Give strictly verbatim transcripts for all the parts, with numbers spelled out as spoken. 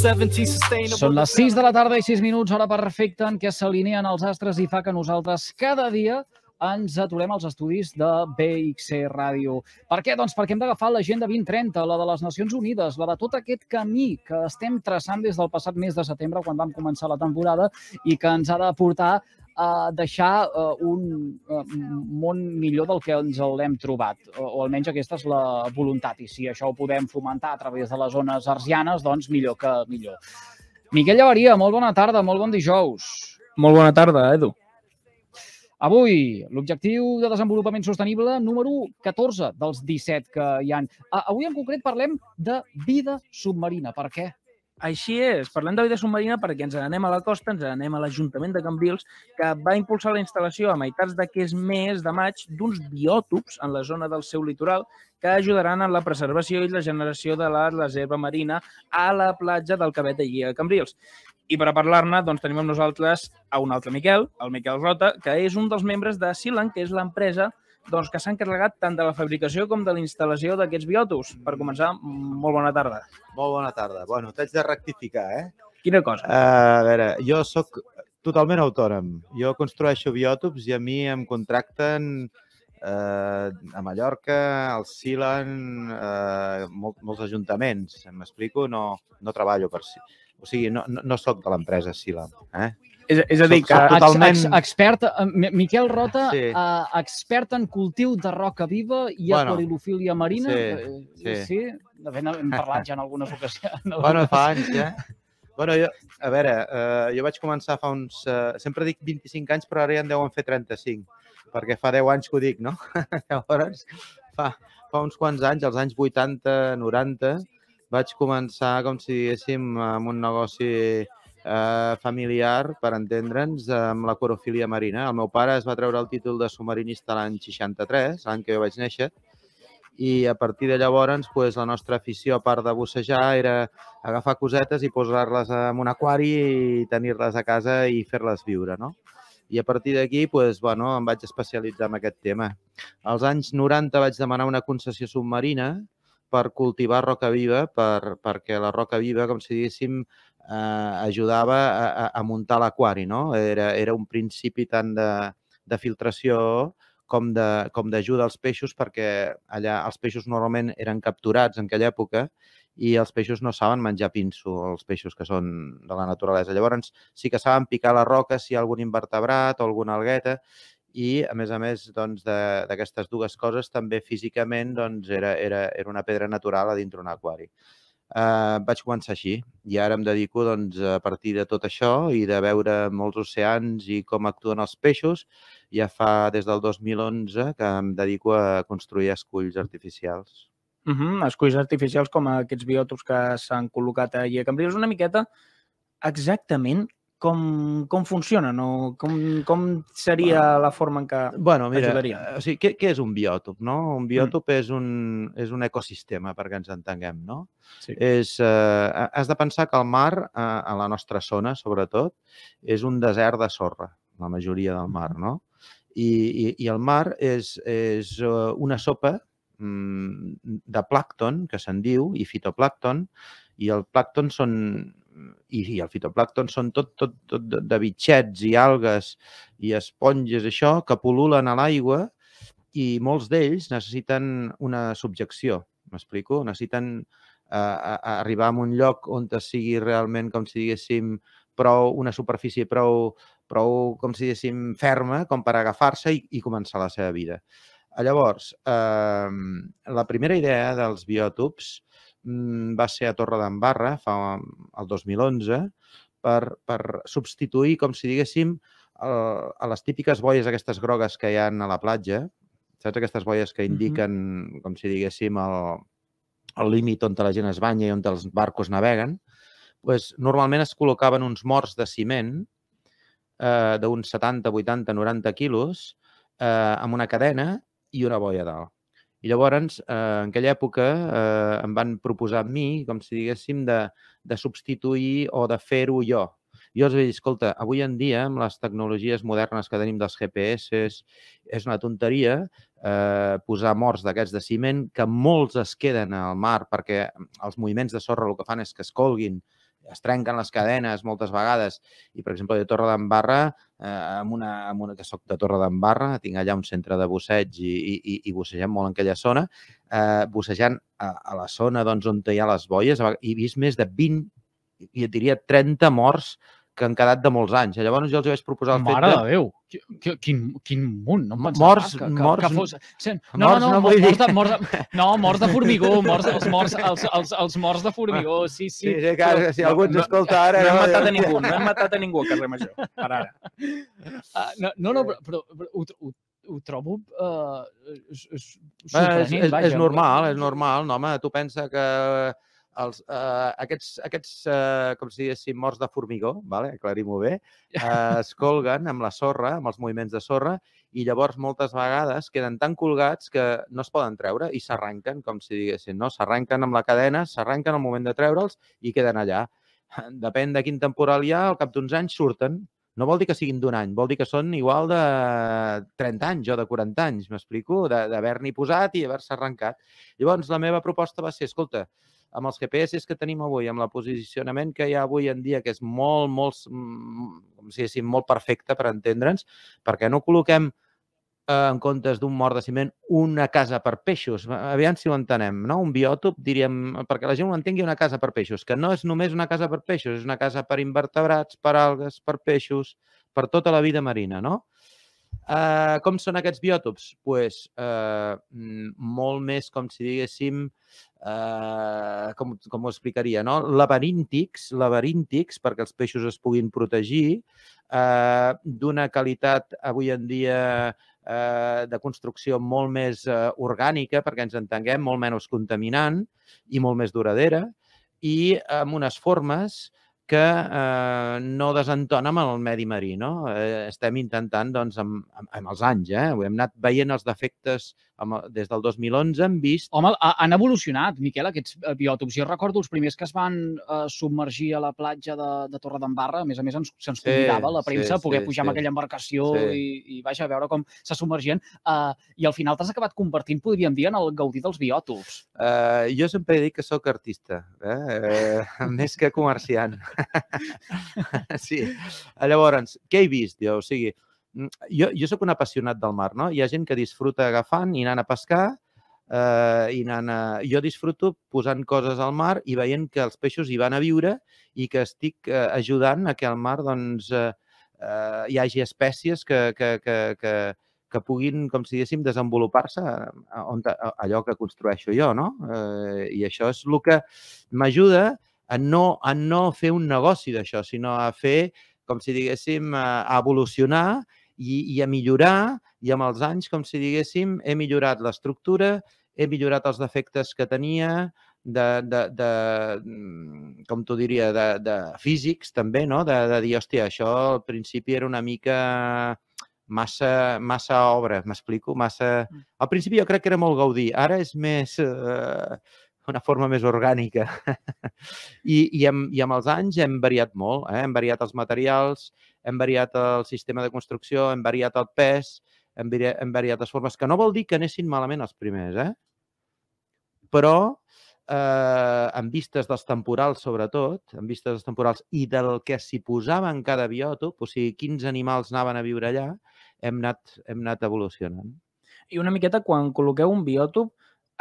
Són les sis de la tarda i sis minuts, hora perfecta en què s'alineen els astres i fa que nosaltres cada dia ens aturem als estudis de B X C Ràdio. Per què? Doncs perquè hem d'agafar l'Agenda vint trenta, la de les Nacions Unides, la de tot aquest camí que estem traçant des del passat mes de setembre, quan vam començar la temporada, i que ens ha de portar a deixar un món millor del que ens l'hem trobat, o almenys aquesta és la voluntat, i si això ho podem fomentar a través de les zones arsianes, doncs millor que millor. Miquel Llaveria, molt bona tarda, molt bon dijous. Molt bona tarda, Edu. Avui, l'objectiu de desenvolupament sostenible número catorze dels disset que hi ha. Avui en concret parlem de vida submarina. Per què? Així és, parlem de vida submarina perquè ens n'anem a la costa, ens n'anem a l'Ajuntament de Cambrils, que va impulsar la instal·lació a meitats d'aquest mes de maig d'uns biòtops en la zona del seu litoral que ajudaran en la preservació i la generació de la reserva marina a la platja del Cabet d'allí a Cambrils. I per a parlar-ne, doncs, tenim amb nosaltres a un altre Miquel, el Miquel Rota, que és un dels membres de Sealand, que és l'empresa doncs, que s'ha encarregat tant de la fabricació com de la instal·lació d'aquests biòtops. Per començar, molt bona tarda. Molt bona tarda. Bueno, t'haig de rectificar, eh? Quina cosa? Uh, a veure, jo sóc totalment autònom. Jo construeixo biòtops i a mi em contracten uh, a Mallorca, al Sealand, uh, molt, molts ajuntaments. M'explico? No, no treballo per si. O sigui, no, no, no soc de l'empresa Sealand, eh? És, és a dir, que... Totalment... Ex, expert, Miquel Rota, sí. uh, expert en cultiu de roca viva i bueno, aquarilofília marina. Sí, sí. sí? De fet, hem parlat ja en algunes ocasions. Bueno, fa anys, eh? Bueno, jo, a veure, uh, jo vaig començar fa uns... Uh, sempre dic vint-i-cinc anys, però ara ja en deuen fer trenta-cinc, perquè fa deu anys que ho dic, no? Llavors, fa, fa uns quants anys, als anys vuitanta, noranta, vaig començar, com si diguéssim, amb un negoci eh, familiar, per entendre'ns, amb l'aquarofília marina. El meu pare es va treure el títol de submarinista l'any seixanta-tres, l'any que jo vaig néixer, i a partir de llavors pues, la nostra afició, a part de bussejar, era agafar cosetes i posar-les en un aquari i tenir-les a casa i fer-les viure, no? I a partir d'aquí pues, bueno, em vaig especialitzar en aquest tema. Als anys noranta vaig demanar una concessió submarina per cultivar roca viva, per, perquè la roca viva, com si diguéssim, eh, ajudava a, a muntar l'aquari, no? Era, era un principi tant de, de filtració com d'ajuda als peixos, perquè allà els peixos normalment eren capturats en aquella època i els peixos no saben menjar pinso, els peixos que són de la naturalesa. Llavors sí que saben picar la roca si hi ha algun invertebrat o alguna algueta, i, a més a més doncs, d'aquestes dues coses, també físicament doncs, era, era, era una pedra natural a dintre un aquari. Uh, vaig començar així i ara em dedico doncs, a partir de tot això i de veure molts oceans i com actuen els peixos. Ja fa des del dos mil onze que em dedico a construir esculls artificials. Uh -huh, esculls artificials com aquests biòtops que s'han col·locat allà a Cambrils. Una miqueta exactament Com, com funcionen o com, com seria bueno, la forma en què bueno, mira, ajudarien? O sigui, què, què és un biòtop? No? Un biòtop mm. és, un, és un ecosistema, perquè ens entenguem. No? Sí. És, eh, has de pensar que el mar, eh, a la nostra zona, sobretot, és un desert de sorra, la majoria del mar. No? I, i, i el mar és, és una sopa mm, de plàncton, que se'n diu, i fitoplàncton, i el plàncton són... I, i el fitoplàncton són tot, tot, tot de bitxets i algues i esponges, això, que pol·lulen a l'aigua i molts d'ells necessiten una subjecció, m'explico? Necessiten eh, arribar a un lloc on sigui realment, com si diguéssim, prou, una superfície prou, prou, com si diguéssim, ferma com per agafar-se i, i començar la seva vida. Llavors, eh, la primera idea dels biòtops va ser a Torredembarra, fa el dos mil onze, per, per substituir, com si diguéssim, el, a les típiques boies aquestes grogues que hi ha a la platja, saps aquestes boies que indiquen, uh-huh. com si diguéssim, el, el límit on la gent es banya i on els barcos naveguen, pues, normalment es col·locaven uns morts de ciment eh, d'uns setanta, vuitanta, noranta quilos eh, amb una cadena i una boia dalt. I llavors, eh, en aquella època, eh, em van proposar a mi, com si diguéssim, de, de substituir o de fer-ho jo. Jo els vaig dir, escolta, avui en dia, amb les tecnologies modernes que tenim dels G P S, és una tonteria eh, posar morts d'aquests de ciment, que molts es queden al mar perquè els moviments de sorra el que fan és que es colguin es trenquen les cadenes moltes vegades. I, per exemple, de Torredembarra, eh, amb una, amb una, que soc de Torredembarra, tinc allà un centre de busseig i, i, i bussegem molt en aquella zona, eh, bussejant a, a la zona doncs, on hi ha les boies, he vist més de vint, i et diria trenta morts que han quedat de molts anys. Llavors jo els vaig proposar el fet Mare de... de Déu! Quin, quin, quin munt! No em pensava morts, pas que, que, morts, que fos... No, morts, no, no, no morts, vull dir. morts, de, morts, de, no, morts de formigó, morts, els, morts, els, els, els morts de formigó, sí, sí. Sí, sí, que, si algú ens escolta ara... No hem matat a ningú, no hem matat a ningú a carrer Major, per ara. Uh, no, no, no, però, però, però ho, ho, ho trobo uh, sorprenent, és, és, vaja. És normal, és normal, no, home, tu pensa que els, eh, aquests, aquests eh, com si diguéssim, morts de formigó, vale? Aclarim-ho bé, eh, es colguen amb la sorra, amb els moviments de sorra, i llavors moltes vegades queden tan colgats que no es poden treure i s'arranquen, com si diguéssim, no? S'arranquen amb la cadena, s'arranquen al moment de treure'ls i queden allà. Depèn de quin temporal hi ha, al cap d'uns anys surten. No vol dir que siguin d'un any, vol dir que són igual de trenta anys o de quaranta anys, m'explico? D'haver-n'hi posat i haver-se arrencat. Llavors, la meva proposta va ser, escolta, amb els G P S que tenim avui, amb el posicionament que hi ha avui en dia, que és molt, molt, com si diguéssim, molt perfecte per entendre'ns, perquè no col·loquem en comptes d'un mort de ciment una casa per peixos. Aviam si ho entenem, no? Un biòtop, diríem, perquè la gent ho entengui, una casa per peixos, que no és només una casa per peixos, és una casa per invertebrats, per algues, per peixos, per tota la vida marina, no? Uh, com són aquests biòtops? Doncs pues, uh, molt més, com si diguéssim, uh, com, com ho explicaria, no? Laberíntics, laberíntics, perquè els peixos es puguin protegir, uh, d'una qualitat avui en dia uh, de construcció molt més uh, orgànica, perquè ens entenguem, molt menys contaminant i molt més duradera, i amb unes formes que eh, no desentona amb el medi marí, no? Eh, estem intentant, doncs, amb, amb, amb els anys, eh? Hem anat veient els defectes amb, des del dos mil onze, hem vist... Home, han evolucionat, Miquel, aquests biòtops. Jo recordo els primers que es van eh, submergir a la platja de, de Torredembarra. A més a més, ens, se'ns convidava a la premsa sí, a poder sí, pujar sí. amb aquella embarcació sí. i, i vaja, a veure com se submergien. Uh, I al final t'has acabat convertint, podríem dir, en el gaudir dels biòtops. Uh, jo sempre he dit que sóc artista, eh? uh, més que comerciant. Sí. Llavors, què he vist? Jo? O sigui, jo, jo sóc un apassionat del mar, no? Hi ha gent que disfruta agafant i anant a pescar, eh, i anant a... Jo disfruto posant coses al mar i veient que els peixos hi van a viure i que estic eh, ajudant a que al mar doncs, eh, eh, hi hagi espècies que, que, que, que, que puguin, com si diguéssim, desenvolupar-se allò que construeixo jo, no? Eh, I això és el que m'ajuda a no, a no fer un negoci d'això, sinó a fer, com si diguéssim, a evolucionar i, i a millorar, i amb els anys, com si diguéssim, he millorat l'estructura, he millorat els defectes que tenia, de, de, de com t'ho diria, de, de físics també, no? De, de dir, hòstia, això al principi era una mica massa, massa obra, m'explico? Massa... Al principi jo crec que era molt gaudir, ara és més... Eh, una forma més orgànica. I, i, amb, I amb els anys hem variat molt. Eh? Hem variat els materials, hem variat el sistema de construcció, hem variat el pes, hem variat, hem variat les formes, que no vol dir que anessin malament els primers, eh? Però, eh, en vistes dels temporals, sobretot, en vistes dels temporals i del que s'hi posava en cada biòtop, o sigui, quins animals anaven a viure allà, hem anat, hem anat evolucionant. I una miqueta, quan col·loqueu un biòtop,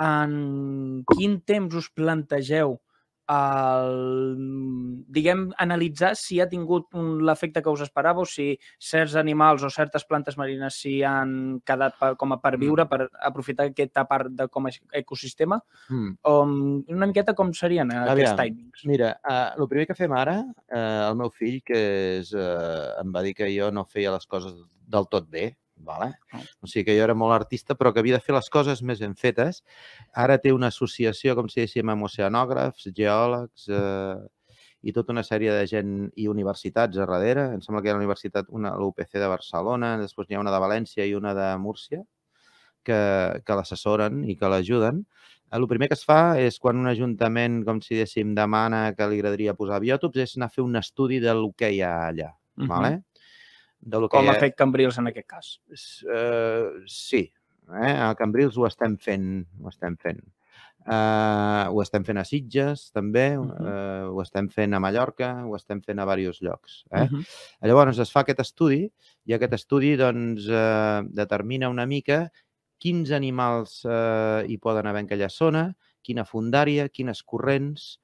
en quin temps us plantegeu el, diguem, analitzar si ha tingut l'efecte que us esperàveu, si certs animals o certes plantes marines s'hi han quedat per, com a per viure, per aprofitar aquesta part de com a ecosistema? Mm. O, una miqueta com serien Aviam, aquests timings? Mira, uh, el primer que fem ara, uh, el meu fill, que és, uh, em va dir que jo no feia les coses del tot bé, vale? O sigui que jo era molt artista, però que havia de fer les coses més ben fetes. Ara té una associació, com si diguéssim, amb oceanògrafs, geòlegs eh, i tota una sèrie de gent i universitats a darrere. Em sembla que hi ha la universitat, una a l'U P C de Barcelona, després n'hi ha una de València i una de Múrcia, que, que l'assessoren i que l'ajuden. El primer que es fa és quan un ajuntament, com si diguéssim, demana que li agradaria posar biòtops, és anar a fer un estudi del que hi ha allà. Uh-huh. Vale? De lo que Com ha... ha fet Cambrils en aquest cas? Uh, sí, eh? A Cambrils ho estem fent. Ho estem fent. Uh, ho estem fent a Sitges, també, Uh -huh. uh, ho estem fent a Mallorca, ho estem fent a diversos llocs. Eh? Uh -huh. Llavors es fa aquest estudi i aquest estudi doncs, eh, determina una mica quins animals eh, hi poden haver en aquella zona, quina fondària, quines corrents,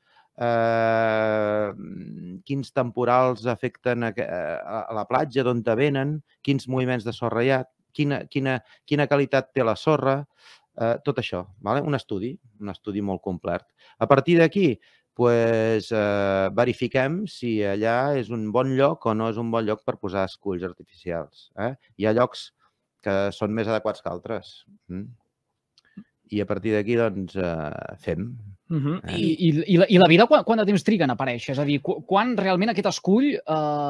eh, quins temporals afecten a, a, a la platja, d'on te venen, quins moviments de sorra hi ha, quina, quina, quina qualitat té la sorra, eh, tot això, vale? Un estudi, un estudi molt complet. A partir d'aquí, pues, eh, verifiquem si allà és un bon lloc o no és un bon lloc per posar esculls artificials. Eh? Hi ha llocs que són més adequats que altres. Mm? I a partir d'aquí, doncs, eh, fem. Uh -huh. eh? I, i, i, la, I la vida, quant, quant de temps triga en aparèixer? És a dir, qu quan realment aquest escull eh,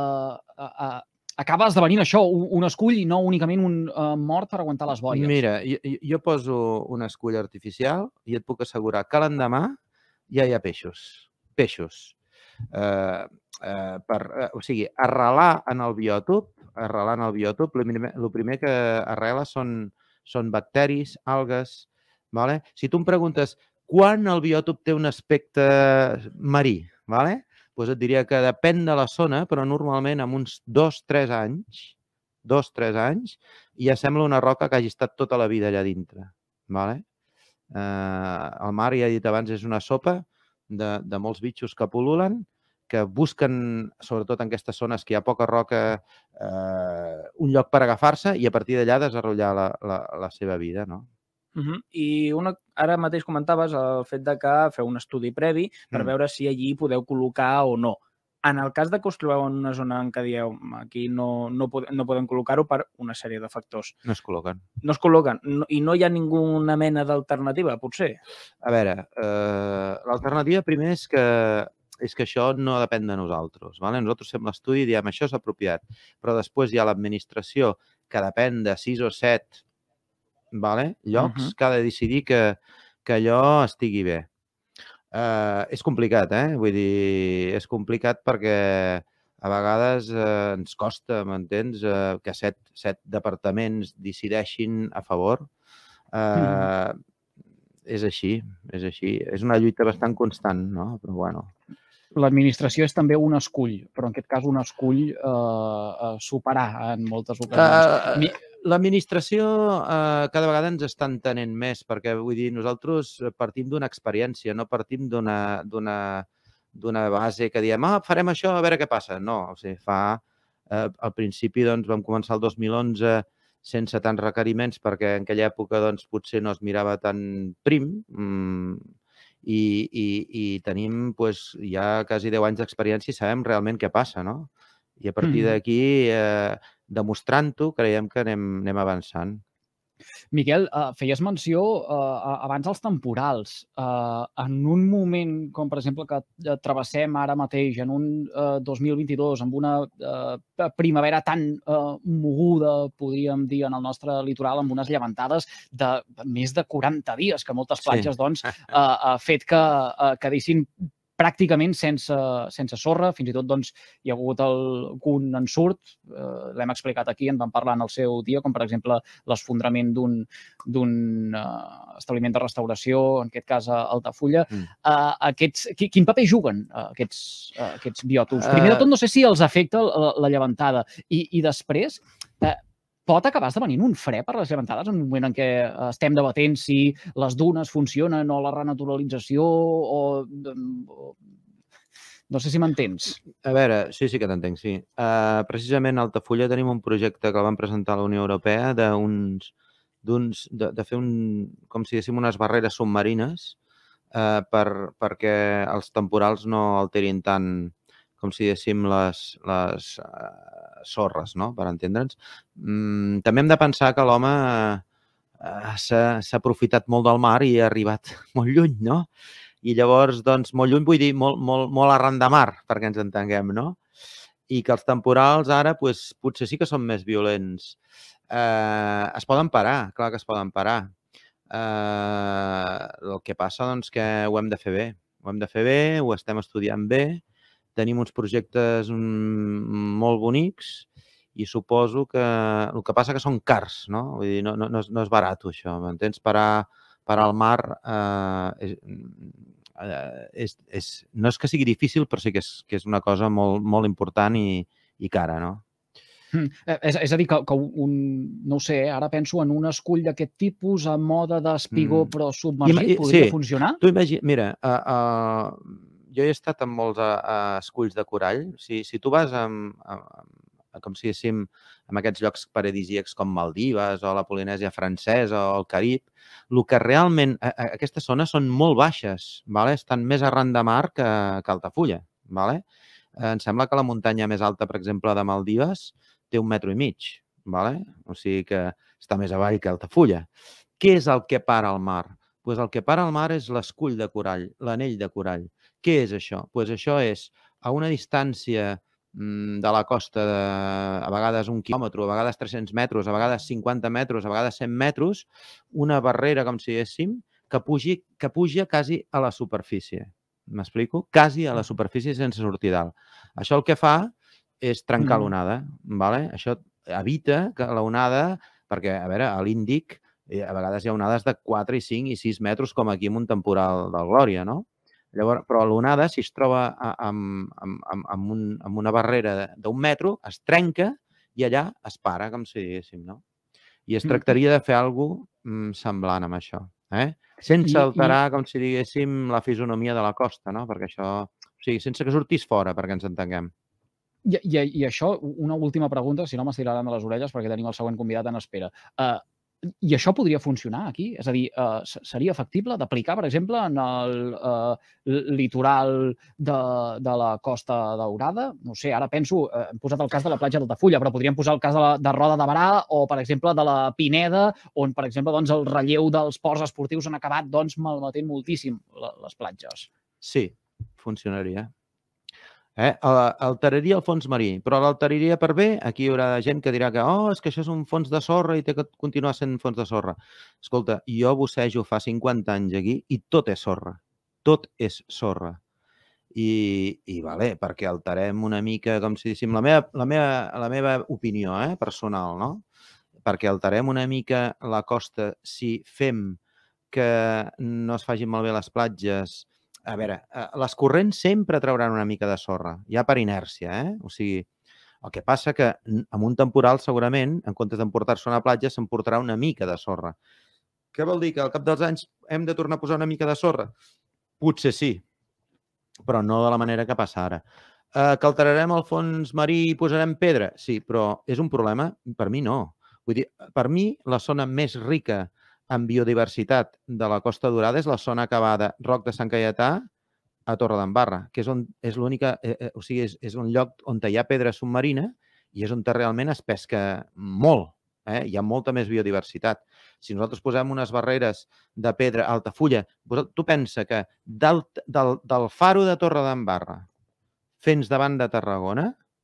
eh, acaba esdevenint això, un, un escull i no únicament un eh, mort per aguantar les boies? Mira, jo, jo poso un escull artificial i et puc assegurar que l'endemà ja hi ha peixos. Peixos. Eh, eh, per, eh, o sigui, arrelar en el biòtop, arrelar en el biòtop, el primer, el primer que arrela són, són bacteris, algues. Vale? Si tu em preguntes quan el biòtop té un aspecte marí, vale? Pues et diria que depèn de la zona, però normalment en uns dos, tres anys, dos, tres anys, ja sembla una roca que hagi estat tota la vida allà dintre. Vale? Eh, el mar, ja he dit abans, és una sopa de, de molts bitxos que pul·lulen, que busquen, sobretot en aquestes zones que hi ha poca roca, eh, un lloc per agafar-se i a partir d'allà desenvolupar la, la, la seva vida, no? Uh -huh. I una, ara mateix comentaves el fet de que feu un estudi previ per mm. veure si allí podeu col·locar o no. En el cas de que us trobeu en una zona en què dieu aquí no, no, pod no podem col·locar-ho per una sèrie de factors. No es col·loquen. No es col·loquen. No, I no hi ha ninguna mena d'alternativa, potser? A veure, eh, l'alternativa primer és que és que això no depèn de nosaltres. Vale? Nosaltres fem l'estudi i diem això és apropiat, però després hi ha l'administració que depèn de sis o set vale? llocs uh -huh. que ha de decidir que, que allò estigui bé. Uh, és complicat, eh? Vull dir, és complicat perquè a vegades eh, ens costa, m'entens, eh, que set, set departaments decideixin a favor. Eh, uh, mm. És així, és així. És una lluita bastant constant, no? Però bueno. L'administració és també un escull, però en aquest cas un escull eh, a superar en moltes ocasions. Uh, L'administració eh, cada vegada ens està entenent més, perquè vull dir, nosaltres partim d'una experiència, no partim d'una d'una base que diem, ah, farem això, a veure què passa. No, o sigui, fa... Eh, al principi, doncs, vam començar el dos mil onze sense tants requeriments, perquè en aquella època, doncs, potser no es mirava tan prim, mm, i, i, i tenim, doncs, ja quasi deu anys d'experiència i sabem realment què passa, no? I a partir d'aquí, eh, demostrant-ho, creiem que anem, anem avançant. Miquel, uh, feies menció uh, abans als temporals. Uh, en un moment com, per exemple, que travessem ara mateix, en un uh, dos mil vint-i-dos, amb una uh, primavera tan uh, moguda, podríem dir, en el nostre litoral, amb unes llevantades de més de quaranta dies, que moltes platges, sí. doncs, uh, ha fet que uh, quedessin pràcticament sense, sense sorra, fins i tot doncs, hi ha hagut algun ensurt, eh, l'hem explicat aquí, en vam parlar en el seu dia, com per exemple l'esfondrament d'un uh, establiment de restauració, en aquest cas a Altafulla. Mm. Uh, aquests, quin paper juguen uh, aquests, uh, aquests biòtops? Primer de tot, no sé si els afecta la, la llevantada, i, i després... Uh, pot acabar esdevenint un fre per les llevantades en un moment en què estem debatent si les dunes funcionen o la renaturalització o... o... No sé si m'entens. A veure, sí, sí que t'entenc, sí. Uh, precisament a Altafulla tenim un projecte que el vam presentar a la Unió Europea d'uns de, de fer un, com si diguéssim, unes barreres submarines uh, per, perquè els temporals no alterin tant, com si diguéssim, les... les uh, sorres, no? Per entendre'ns. Mm, també hem de pensar que l'home eh, s'ha aprofitat molt del mar i ha arribat molt lluny, no? I llavors, doncs, molt lluny vull dir molt, molt, molt arran de mar, perquè ens entenguem, no? I que els temporals ara pues, potser sí que són més violents. Eh, es poden parar, clar que es poden parar. Eh, el que passa, doncs, que ho hem de fer bé. Ho hem de fer bé, ho estem estudiant bé, tenim uns projectes molt bonics i suposo que el que passa que són cars, no? Vull dir, no, no, no és barat, això, m'entens? Parar, parar al mar eh, és, és, és, no és que sigui difícil, però sí que és, que és una cosa molt, molt important i, i cara, no? Mm. És, és a dir, que, que un, no ho sé, ara penso en un escull d'aquest tipus a mode d'espigó mm. però submergit, podria sí. funcionar? Tu imagina, mira, uh, uh, jo he estat en molts uh, uh, esculls de corall. Si, si tu vas amb, amb, com si diguéssim, en aquests llocs paradisíacs com Maldives o la Polinèsia francesa o el Carib, el que realment, a, a, aquestes zones són molt baixes, vale? Estan més arran de mar que, que Altafulla. Vale? Eh, em sembla que la muntanya més alta, per exemple, de Maldives, té un metro i mig, vale? O sigui que està més avall que Altafulla. Què és el que para al mar? Pues el que para al mar és l'escull de corall, l'anell de corall. Què és això? Pues això és a una distància mmm, de la costa de, a vegades un quilòmetre, a vegades tres-cents metres, a vegades cinquanta metres, a vegades cent metres, una barrera, com si diguéssim, que pugi, que puja quasi a la superfície. M'explico? Quasi a la superfície sense sortir dalt. Això el que fa és trencar mm. l'onada, ¿vale? Això evita que l'onada, perquè, a veure, a l'Índic a vegades hi ha onades de quatre, cinc i sis metres, com aquí en un temporal del Glòria, no? Llavors, però l'onada, si es troba amb, amb, amb, amb, un, amb una barrera d'un metro, es trenca i allà es para, com si diguéssim, no? I es tractaria de fer alguna cosa semblant amb això, eh? Sense alterar, com si diguéssim, la fisonomia de la costa, no? Perquè això, o sigui, sense que sortís fora, perquè ens entenguem. I, i, i això, una última pregunta, si no m'estiraran de les orelles perquè tenim el següent convidat en espera. Uh, I això podria funcionar aquí? És a dir, uh, seria factible d'aplicar, per exemple, en el uh, litoral de, de la Costa Daurada? No sé, ara penso, uh, hem posat el cas de la platja d'Altafulla, però podríem posar el cas de, la, de Roda de Barà o, per exemple, de la Pineda, on, per exemple, doncs, el relleu dels ports esportius han acabat doncs, malmetent moltíssim les platges. Sí, funcionaria. Eh? Alteraria el fons marí, però l'alteraria per bé, aquí hi haurà gent que dirà que oh, és que això és un fons de sorra i té que continuar sent fons de sorra. Escolta, jo bussejo fa cinquanta anys aquí i tot és sorra. Tot és sorra. I, i vale, perquè alterem una mica, com si diguéssim, la meva, la meva, la meva opinió eh, personal, no? Perquè alterem una mica la costa si fem que no es facin malbé les platges. A veure, les corrents sempre trauran una mica de sorra, ja per inèrcia, eh? O sigui, el que passa que amb un temporal segurament, en comptes d'emportar-se a una platja, s'emportarà una mica de sorra. Què vol dir? Que al cap dels anys hem de tornar a posar una mica de sorra? Potser sí, però no de la manera que passa ara. Eh, que alterarem el fons marí i posarem pedra? Sí, però és un problema? Per mi no. Vull dir, per mi la zona més rica en biodiversitat de la Costa Daurada és la zona acabada Roc de Sant Caietà a Torredembarra, que és, on, és l'única, eh, o sigui, és, és un lloc on hi ha pedra submarina i és on realment es pesca molt. Eh? Hi ha molta més biodiversitat. Si nosaltres posem unes barreres de pedra a Altafulla, tu pensa que del, del, del faro de Torredembarra fins davant de Tarragona,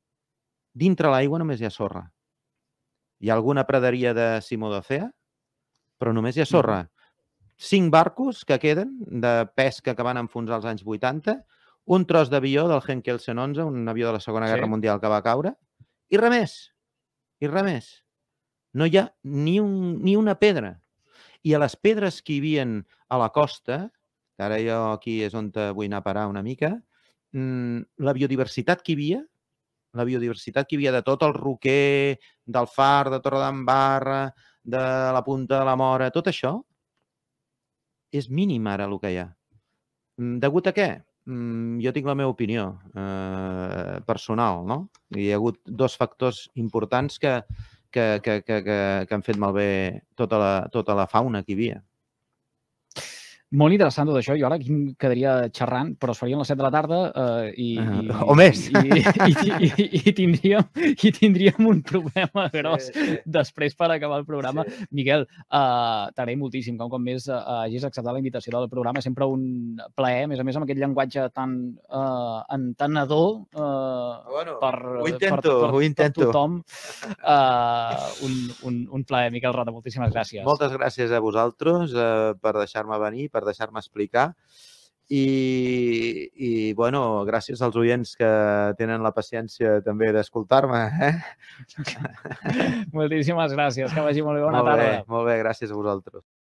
dintre l'aigua només hi ha sorra. Hi ha alguna praderia de Simó d'Ocea, però només hi ha sorra. Cinc barcos que queden de pesca que van enfonsar als anys vuitanta, un tros d'avió del Henkel cent onze, un avió de la Segona Guerra sí. Mundial que va caure, i res més. I res més. No hi ha ni, un, ni una pedra. I a les pedres que hi havia a la costa, que ara jo aquí és on vull anar a parar una mica, la biodiversitat que hi havia, la biodiversitat que hi havia de tot el roquer, del far, de Torredembarra, de la Punta de la Mora, tot això és mínim ara el que hi ha. Degut a què? Jo tinc la meva opinió eh, personal, no? Hi ha hagut dos factors importants que, que, que, que, que, que han fet malbé tota la, tota la fauna que hi havia. Molt interessant tot això. Jo ara aquí em quedaria xerrant, però es farien les set de la tarda eh, i, i, o més. I, i, i, i, i, tindríem, i tindríem un problema gros sí, sí. després per acabar el programa. Sí. Miquel, uh, t'agraïm moltíssim com com més uh, hagis acceptat la invitació del programa. Sempre un plaer, a més a més amb aquest llenguatge tan uh, entenedor uh, bueno, per, ho intento, per, per, ho intento. per tothom. Uh, un, un, un plaer, Miquel Rota. Moltíssimes gràcies. Moltes gràcies a vosaltres uh, per deixar-me venir, per deixar-me explicar i, i, bueno, gràcies als oients que tenen la paciència també d'escoltar-me. Eh? Moltíssimes gràcies, que vagi molt bé, bona molt tarda. Bé, molt bé, gràcies a vosaltres.